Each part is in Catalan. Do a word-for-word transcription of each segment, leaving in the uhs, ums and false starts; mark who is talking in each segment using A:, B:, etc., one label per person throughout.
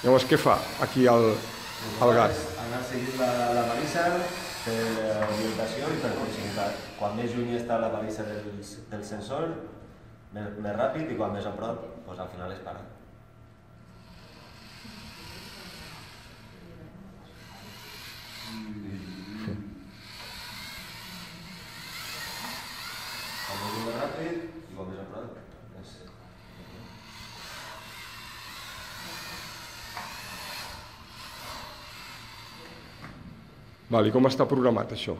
A: Llavors, què fa aquí el, el gat?
B: Anar seguint la, la balissa per orientació i per proximitat. Quan més lluny està la balissa del, del sensor, més, més ràpid, i quan més a prop, doncs al final es para. Quan més lluny més ràpid i quan més a prop, més...
A: Val, i com està programat això?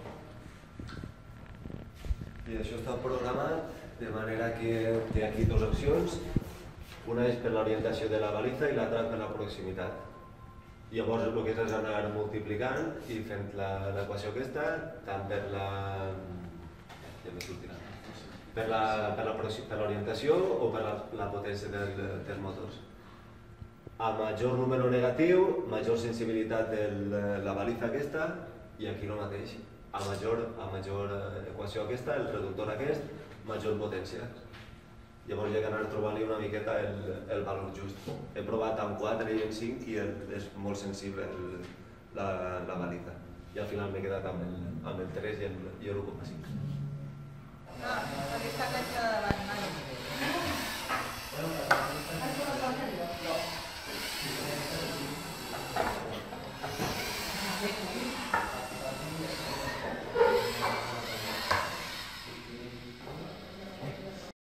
B: I això està programat de manera que té aquí dues opcions. Una és per l'orientació de la balissa i l'altra per la proximitat. Llavors el que és és anar multiplicant i fent l'equació aquesta, tant per la... ja m'he sortit. Per l'orientació o per la, la potència del, dels motors. A major número negatiu, major sensibilitat de la balissa aquesta, i aquí el mateix. A major, a major equació aquesta, el reductor aquest, major potència. Llavors hi ha d'anar trobant-li una miqueta el, el valor just. He provat amb quatre i en cinc i el, és molt sensible el, la, la balissa. I al final m'he quedat amb el, amb el tres i el, i l'u coma cinc.
C: Ah, perquè està canxa de davant, mai.